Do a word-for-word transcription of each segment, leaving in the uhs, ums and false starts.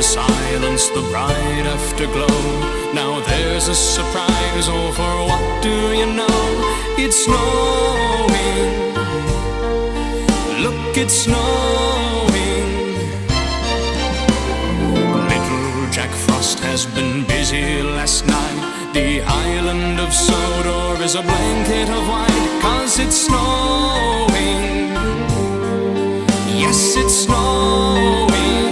silence, the bright afterglow. Now there's a surprise, oh, for what do you know? It's snowing, look, it's snowing. Little Jack Frost has been busy last night. The island of Sodor is a blanket of white, 'cause it's snowing, yes, it's snowing.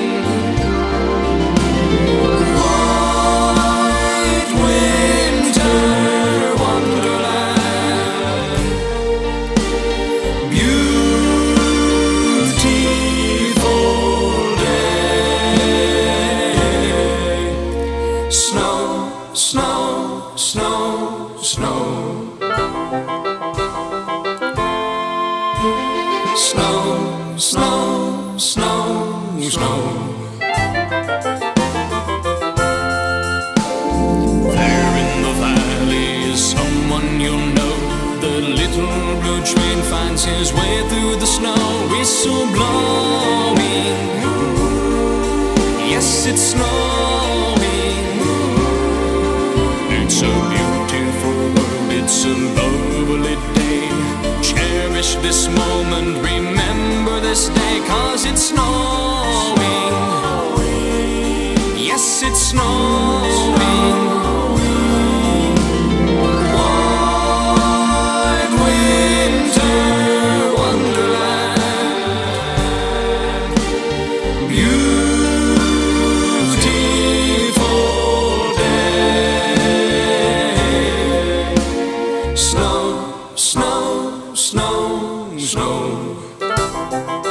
Snow, snow, snow. Snow, snow, snow, snow. There in the valley is someone you'll know. The little blue train finds his way through the snow. Whistle blowing, yes, it's snowing. It's a beautiful world, it's a lovely day. Cherish this moment, remember this day, 'cause it's snowing, yes, it's snowing. White winter wonderland, beautiful day. Snow, snow, snow, snow.